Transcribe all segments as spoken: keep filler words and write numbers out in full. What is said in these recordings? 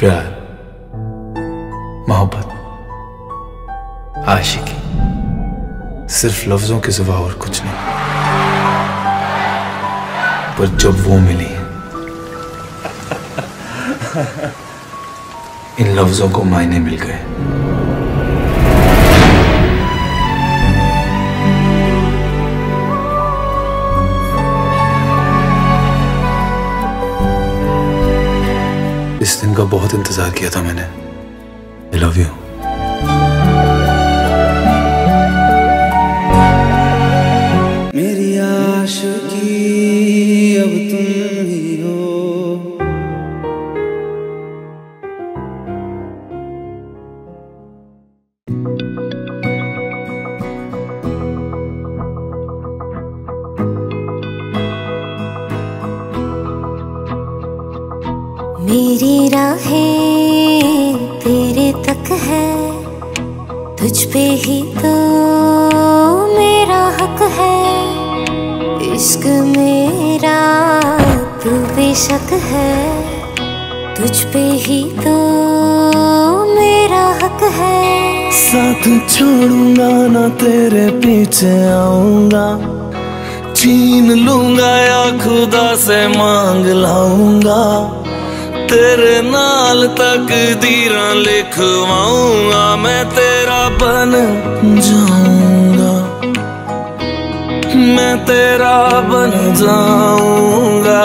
प्यार, मोहब्बत, आशिकी सिर्फ लफ्जों के सिवा और कुछ नहीं। पर जब वो मिली इन लफ्जों को मायने मिल गए। इस दिन का बहुत इंतजार किया था मैंने। I love you। मेरी आशिकी अब तुम ही हो। मेरी राहें तेरे तक है, तुझ पे ही तो मेरा हक है। इश्क मेरा तू बेशक है, तुझ पे ही तो मेरा हक है। साथ छोड़ूंगा ना तेरे पीछे आऊंगा, छीन लूंगा या खुदा से मांग लाऊंगा। तेरे नाल तकदीरां लिखवाऊंगा, मैं तेरा बन जाऊंगा, मैं तेरा बन जाऊंगा।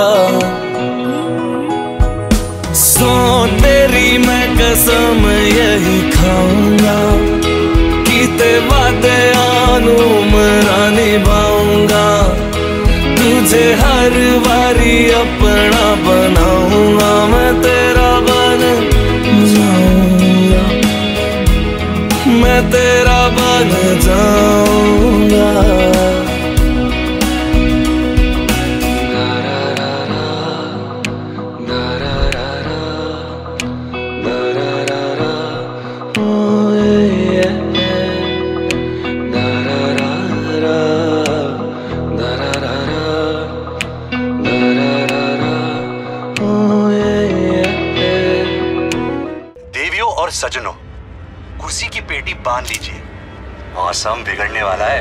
सो तेरी मैं कसम यही खाऊंगा, कीते वादे आनू मरा निभाऊंगा। तुझे हर बारी अपना बनाऊंगा, मैं तेरा बन जाऊंगा, मैं तेरा बन जाऊंगा। और सजनों, कुर्सी की पेटी बांध लीजिए, मौसम बिगड़ने वाला है।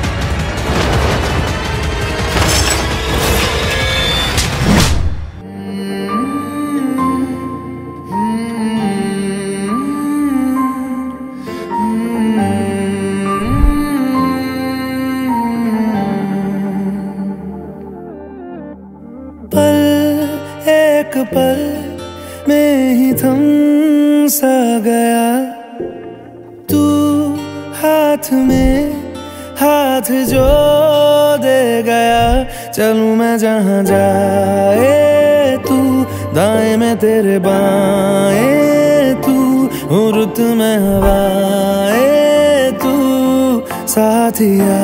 पल एक पल में ही थम सा गया, तू हाथ में हाथ जो दे गया। चलूं मैं जहां जाए तू, दाएं में तेरे बाएं तू, रुत में हवाए तू साथिया।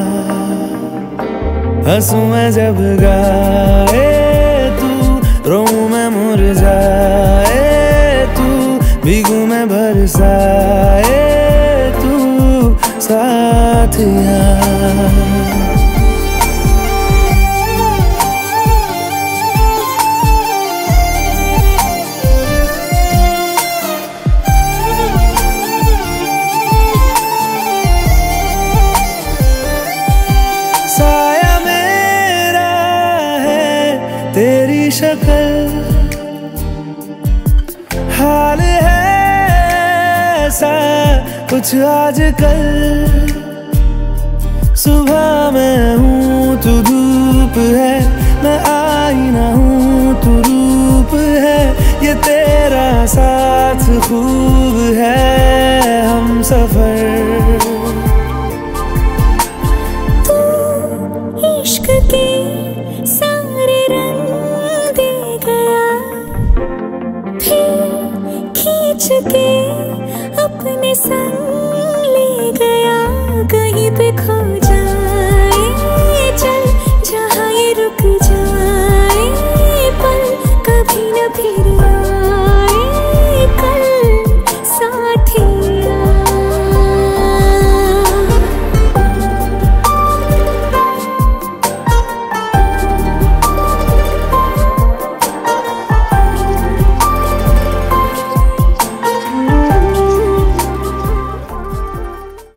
हंसूं मैं जब गाए तू, रोऊं मैं मुरझाए तू, भीगू मैं बरसाए तू साथिया। साया मेरा है तेरी शक्ल, हाल है ऐसा कुछ आजकल। सुबह मैं हूँ तू धूप है, मैं आईना हूँ तू रूप है। ये तेरा साथ खूब है हम सफर। तू इश्क के सारे रंग दे गया, फिर खींच के अपने संग